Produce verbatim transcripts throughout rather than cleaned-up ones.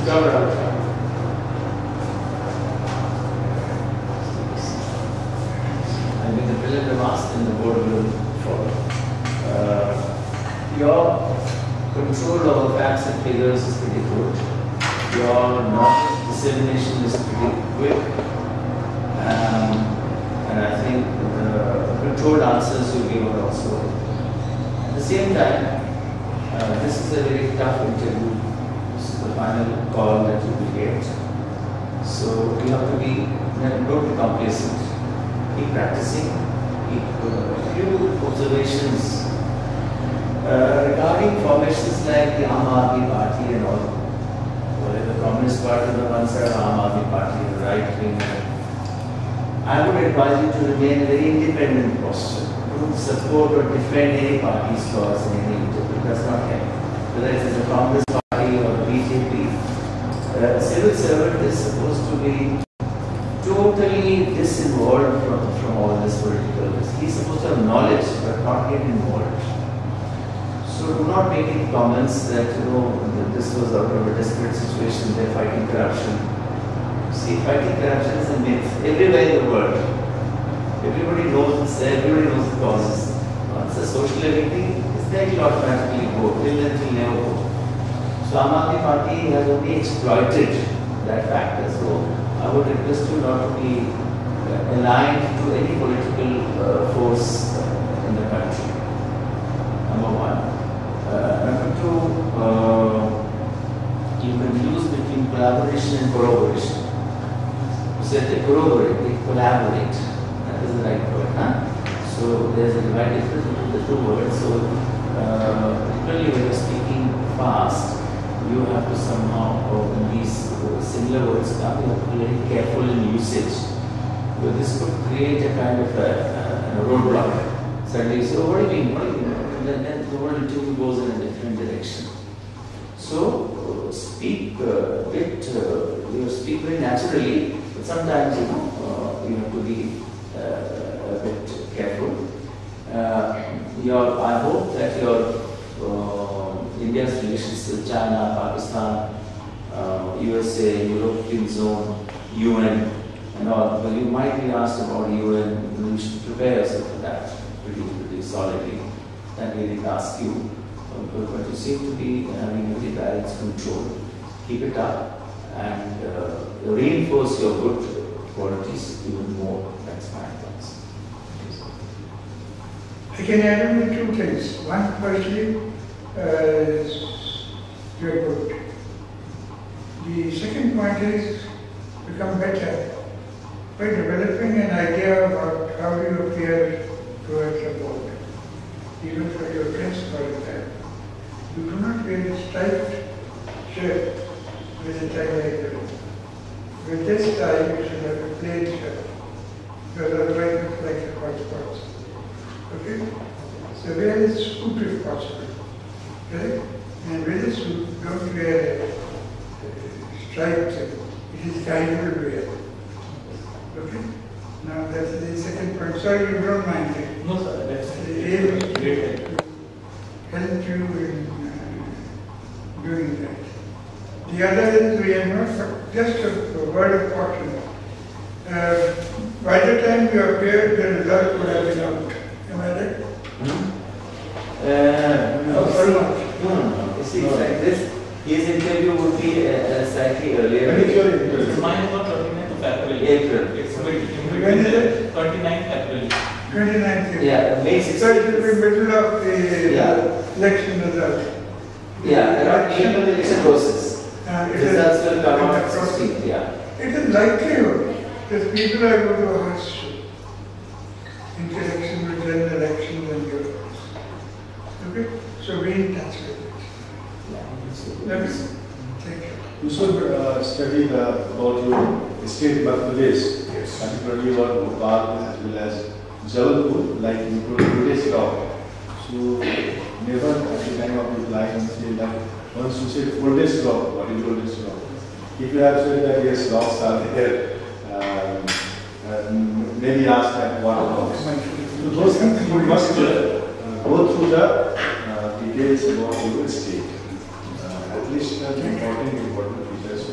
cover out. I mean, the president have asked in the board will follow. Uh, your control over facts and figures is pretty good. Your knowledge dissemination is pretty quick. Um, and I think the controlled answers you give are also. At the same time, uh, this is a very tough interview. This is the final call that you will get. So you have to be don't be complacent. Keep practicing. Keep uh, few observations uh, regarding formations like the Aam Aadmi Party and all. Well, the Communist Party on the one side, Aam Aadmi Party on the right wing. I would advise you to remain a very independent posture. Don't support or defend any party's laws in any interview. It does not help. Whether it is a Congress Party or B J P, a civil servant is supposed to be totally disinvolved from, from all this political. He's supposed to have knowledge but not get involved. So do not make any comments that, you know, that this was out of a desperate situation, they're fighting corruption. See, fighting corruption is a myth everywhere in the world. Everybody knows this, everybody knows the causes. Once a social everything is there, it will automatically go, till then it will never go. So Aam Aadmi Party has only exploited that factor. So I would request you not to be aligned to any political uh, force uh, in the country. Number one. Uh, number two, uh, you confuse between collaboration and corroboration. You said they corroborate, they collaborate. That is the right word. Huh? So there's a divide difference between the two words. So uh, particularly when you're speaking fast, you have to somehow, or when these uh, similar words come, you have to be very careful in usage. Because this could create a kind of a, a roadblock. Suddenly you say, oh, what do you mean? What do you mean? And then, then the whole interview goes in a different direction. So uh, speak a bit, uh, you speak very naturally, but sometimes you know uh, you have to be uh, a bit careful. Uh, your, I hope that your uh, India's relations with China, Pakistan, uh, U S A, European zone, U N, and all. But you might be asked about U N. You should prepare yourself for that pretty, pretty solidly. That they didn't ask you. But you seem to be having a very balanced control. Keep it up and uh, reinforce your good qualities even more. That's my advice. I can add only two things. One, firstly, uh, you're good. The second point is become better by developing an idea about how you appear towards the board, even for your dress qualifier. You do not wear a striped shirt with a tie like this. With this tie, you should have a plain shirt, because otherwise it looks like a hotspot. Okay? So wear a suit if possible. Okay? And with a suit, don't wear a striped shirt. It is casual wear. Okay? Now that's the second point. Sorry, you don't mind it. No, sir. That's the aim is to help you in uh, doing that. The other is we are not just a, a word of caution. Uh, by the time you appeared, the result would have been out. Am I right? Hmm? Uh, no, Oh, see, much. no, no, no. You see, it's like this. His interview would be uh, uh, slightly earlier. When is your interview? It's mine was twenty-ninth of April. April. It's mid, When is it? twenty-ninth April. twenty-ninth. Yeah, May So it will be middle of the Yeah. election result. Yeah, around April the election process. Uh, it Results is- will come in out the process. sixteenth, yeah. It is likelihood that people are going to ask in connection with general elections and governments. Okay? So be in touch with it. Okay? Thank you. You should uh, study the, about your state birthplace, yes. Particularly your Bhopal as well as Jabalpur, like you told today's talk. So never at the time of replying say that once you say oldest rock, what is oldest rock? If you have said that yes, rocks are there, um, uh, maybe ask that what rocks. So those things you must uh, go through the uh, details about your state. Uh, at least uh, important important features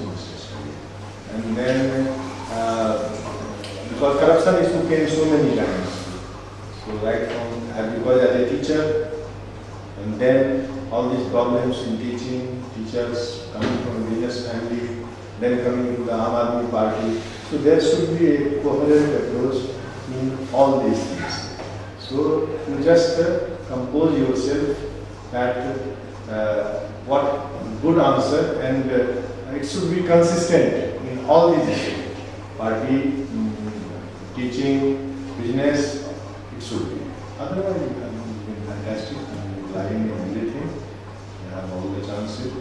came so many times. So right from, uh, because as a teacher, and then all these problems in teaching, teachers coming from business family, then coming to the Aam Aadmi Party. So there should be a coherent approach in all these things. So you just uh, compose yourself that uh, what good answer, and uh, it should be consistent in all these issues. Party, mm, teaching, business, it should be. Otherwise, you can be fantastic and lying in everything. You have all the chances.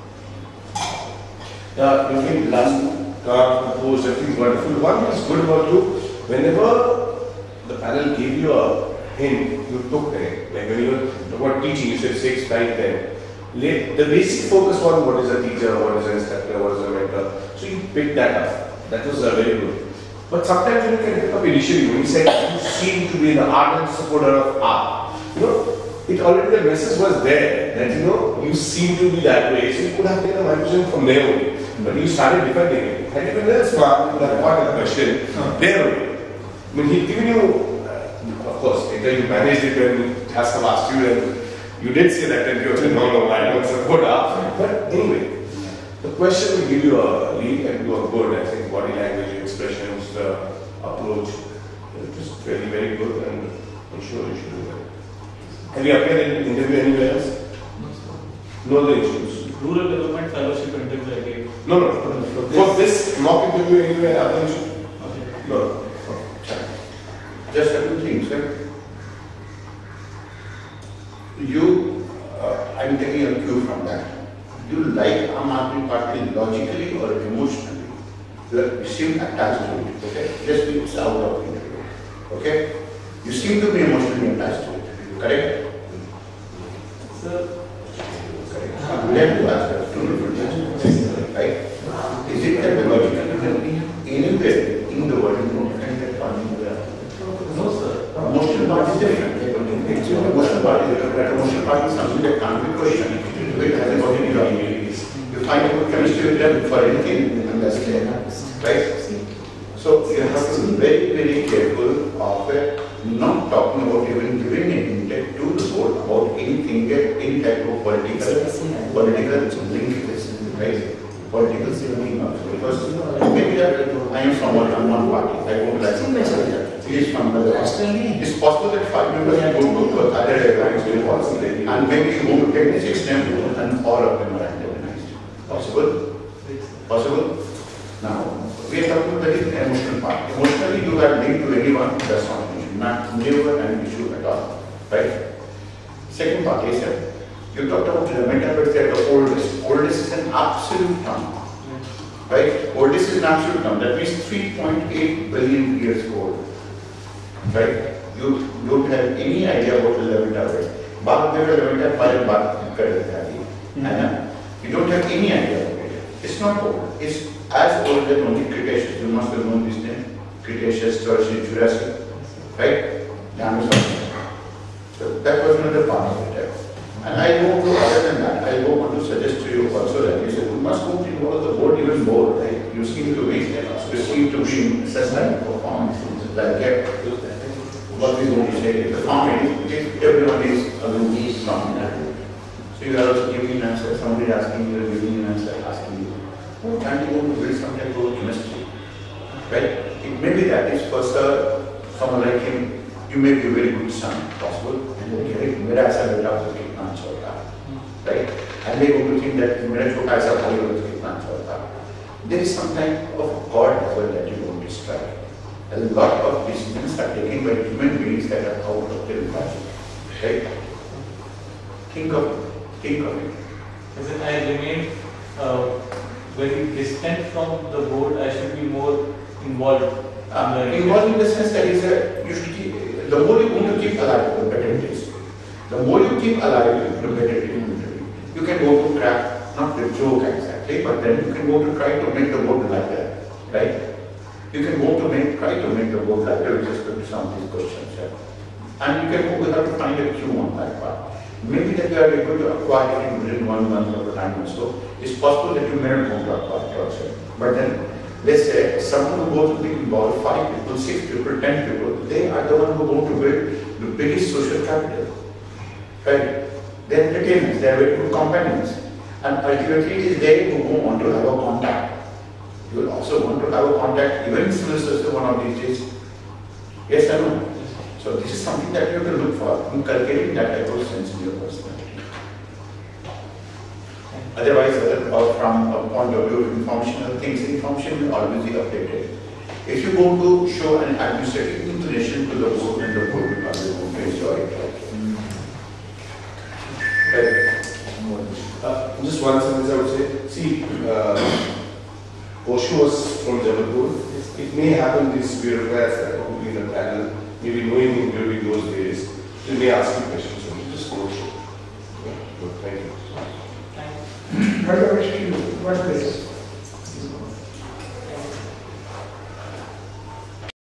Yeah, you think last card proposed, everything wonderful. One is good about you, whenever the panel gave you a hint, you took it. Like when you were about teaching, you said six, nine, ten. The basic focus was what is a teacher, what is an instructor, what is a mentor. So you picked that up. That was uh, very good. But sometimes you can pick up initially when you said you seem to be an ardent supporter of art. You know, it already the message was there that you know you seem to be that way. So you could have taken a microphone from there only. But you started defending it. Had you been there smart, you would have got the question there only. I mean, he'd given you, uh, of course, either you managed it when Haskell asked you, and you did say that, and you said, no, no, I don't support art. But anyway, the question will give you a lead, and you are good. I think body language, expressions, uh, approach, it is very, very good, and I'm sure you should do that. Have you appeared in interview anywhere else? No other issues. Rural Development Fellowship interview I gave. No, no. For this mock interview anywhere other issues? Okay. No. Just a few things, sir. You, uh, I'm taking a cue from that. Do you like Aam Aadmi Party logically or emotionally? You seem attached to it, okay? Just it's out of interview, okay? You seem to be emotionally attached to it, correct? Sir, Correct. Let me ask you two different questions, right? Is it that logically anywhere in the world you don't find that party? no, sir. Emotional part is different. Emotional part is different. Emotional part is something that can't be questioned. It has a body reality. You find a good chemistry with them for anything, and that's clear. Right? So you have to be very, very careful of uh, not talking about even giving an intent to the board about anything, any type of political, political linkages, right? Political thinking also. Because maybe that I am from one, one party, I won't like it. He is from another party. It's possible that five members go to other airlines will possible, and maybe you go to ten, six members, and all of them are antagonized. Possible? Possible? Now, we are talking about the emotional part. Emotionally, you are linked to anyone, that's not an issue. Not, never an issue at all. Right? Second part is that you talked about the metaphor that the oldest. Oldest is an absolute term. Right? Oldest is an absolute term. That means three point eight billion years old. Right? You don't have any idea what the Levanter is. Back there, Levanter, fire back, and you don't have any idea about it. It's not old. It's as old as only Cretaceous. You must have known this name. Cretaceous, Tertiary, Jurassic. Right? Dinosaurs. So that was another part of it. And I go to, other than that, I go on to suggest to you also that you said, you must go to involve the board even more, right? You seem to be, you seem to be in such type of performance. Like, yeah, what we going to say, the farming, everyone is aloof from that. So you are also giving an answer, somebody asking you, giving an answer, asking you, oh, can't you want to build some type of chemistry? Right? It may be that is for sir, someone like him, you may be a very good son, possible, and okay, मेरा ऐसा बेटा तो कितना अच्छा होता, right? And they go to think that मेरा छोटा ऐसा भाई होता तो कितना अच्छा होता. There is some type of God level that you want to strike. A lot of decisions are taken by human beings that are out of their logic, right? Think of it. Think of it. As in, I remain uh, very distant from the board. I should be more involved. Uh, involved in the sense that is a, you should keep, the more you want to keep alive, the better it is. The more you keep alive, the better it is. You can go to crack, not the joke exactly, but then you can go to try to make the board lighter, right? You can go to make, try to make the board lighter with respect to some of these questions. Yeah? And you can go without to find a cue on that part. Maybe that you are able to acquire it within one month or time or so. It's possible that you may not want to acquire it also. But then let's say someone who goes to be involved, five people, six people, ten people, they are the one who are going to build the biggest social capital. Right? They are entertainers, they are very good companions. And ultimately it is they who want to have a contact. You will also want to have a contact even in civil society one of these days. Yes or no? So this is something that you have to look for, inculcating that type of sense in your personality. Otherwise, uh, from a point of view of informational things, information will always be updated. If you go to show an administrative inclination to the board, and the board will always want to enjoy it. Right? Uh, just one sentence I would say. See, uh, Osho was from Jabalpur. It may happen these bureaucrats that will be in the panel, maybe knowing him during those days, they may ask you questions. So just go. Yeah, good. Thank you. How do I wish you? What place?